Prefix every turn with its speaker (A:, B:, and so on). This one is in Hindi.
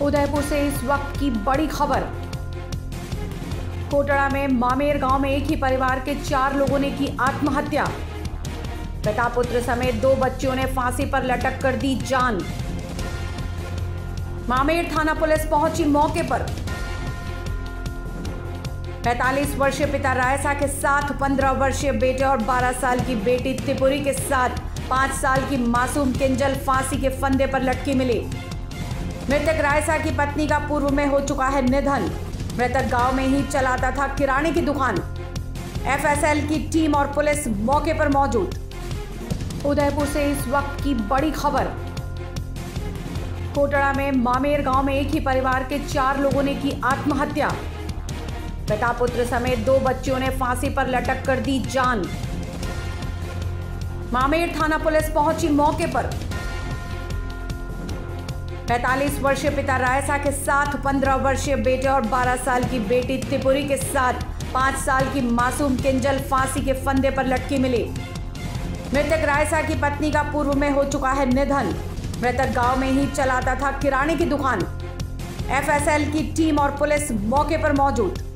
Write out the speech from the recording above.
A: उदयपुर से इस वक्त की बड़ी खबर। कोटड़ा में मामेर गांव में एक ही परिवार के 4 लोगों ने की आत्महत्या। पिता पुत्र समेत 2 बच्चियों ने फांसी पर लटक कर दी जान। मामेर थाना पुलिस पहुंची मौके पर। 45 वर्षीय पिता रायसा के साथ 15 वर्षीय बेटे और 12 साल की बेटी त्रिपुरी के साथ 5 साल की मासूम किंजल फांसी के फंदे पर लटकी मिली। मृतक रायसा की पत्नी का पूर्व में हो चुका है निधन। मृतक गांव में ही चलाता था किराने की दुकान। एफएसएल की टीम और पुलिस मौके पर मौजूद। उदयपुर से इस वक्त की बड़ी खबर। कोटड़ा में मामेर गांव में एक ही परिवार के 4 लोगों ने की आत्महत्या। पिता पुत्र समेत 2 बच्चियों ने फांसी पर लटक कर दी जान। मामेर थाना पुलिस पहुंची मौके पर। 45 वर्षीय पिता रायसा के साथ 15 वर्षीय बेटे और 12 साल की बेटी त्रिपुरी के साथ 5 साल की मासूम किंजल फांसी के फंदे पर लटकी मिली। मृतक रायसा की पत्नी का पूर्व में हो चुका है निधन। मृतक गांव में ही चलाता था किराने की दुकान। एफएसएल की टीम और पुलिस मौके पर मौजूद।